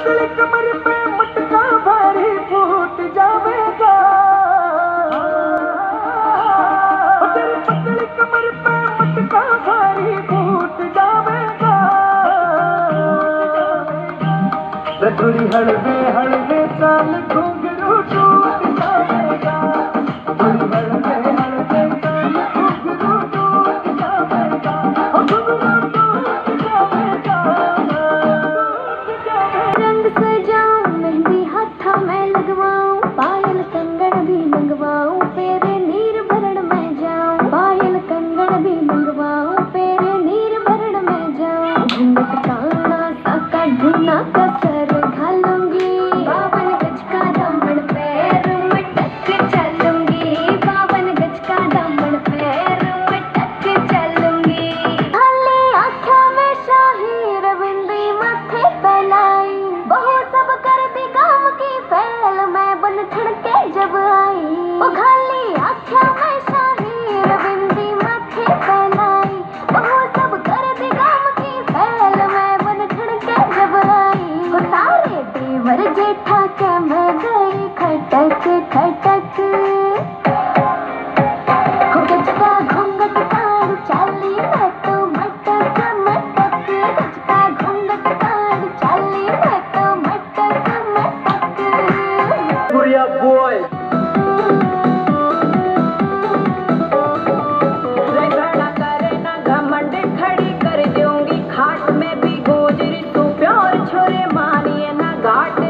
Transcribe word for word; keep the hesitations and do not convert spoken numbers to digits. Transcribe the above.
पतली कमर पे मटका भारी फूट जावेगा। तेरी पतली कमर पे मटका भारी फूट जावेगा। रखड़ी हलवे हलवे चाल घुंघरू टूट जावेगा। हलवे हलवे चाल घुंघरू टूट जावेगा। घुंघरू टूट जावेगा। रंग सजाऊं मेहंदी हाथा में लगवाऊं, पायल कंगन भी मंगवाऊं, तेरे नीर भरण में जाऊं। पायल कंगन भी मंगवाऊं, तेरे नीर भरण में जाऊं। घूंघट काना साका ढूंढना कसर घालूंगी, बावन गज का दामन पैर मटक चलूंगी। बावन गज का दामन पैर मटक चलूंगी। खाली आँखों में शाही रविंदी माथे पहनाई, बहू सब करती काम की फैल मैं बन ठड़के जब आई। ओ खाली आँखों में शाही रविंदी माथे पहनाई, बहू सब करती काम की फैल मैं बन ठड़के जब आई। ओ सारे देवर जेठा के मैं गई खटक खटक। हो गज का घूंघट काढ़ चाली मैं तो मटक मटक। गज का घूंघट काढ़ चाली मैं तो मटक मटक। बुढ़िया बॉय रगड़ा करे ना घमंड खड़ी कर दूंगी, खाट में भी गोजरी तू प्यार छोरे मानिए ना घाट